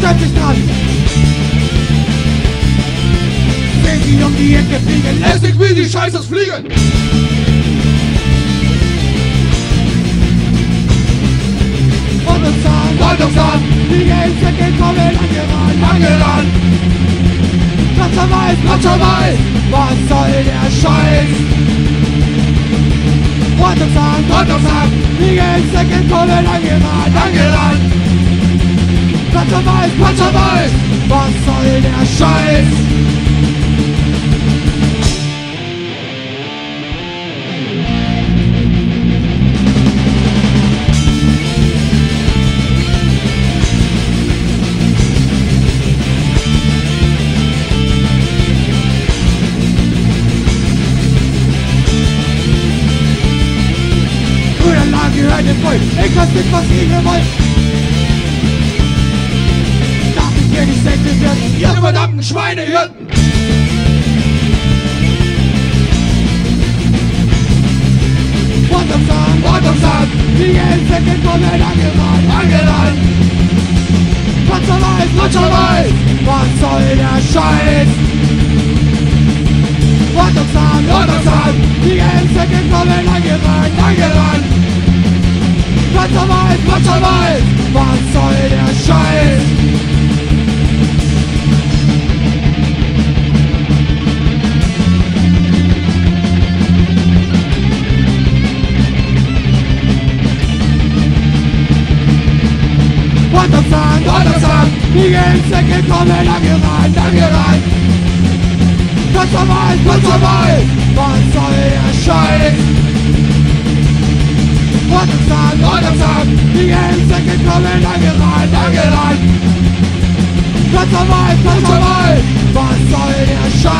stört sich dran. Wenn sie um die Ecke fliegen, lässt sich wie die Scheiße fliegen. Rundungsarm, die Geldsäcke kommen angerannt. Platzerweiß, was soll der Scheiß? Rundungsarm, die Geldsäcke kommen angerannt. Platzerweiß, was soll der Scheiß? Gehört dem Volk, ich weiß nicht, was ihr wollt. Darf ich hier nicht senken werden, ihr verdammten Schweinehirten. Rundungsarm, die Geldsäcke kommen angerannt. Platzerweiß, was soll der Scheiß? Rundungsarm, die Geldsäcke kommen angerannt. Platzerweiß, was soll der Scheiß? Rundungsarm, die Geldsäcke kommen angerannt. Platzerweiß, was soll der Scheiß? Rundungsarm, die Geldsäcke kommen angerannt. Platzerweiß, was soll der Scheiß?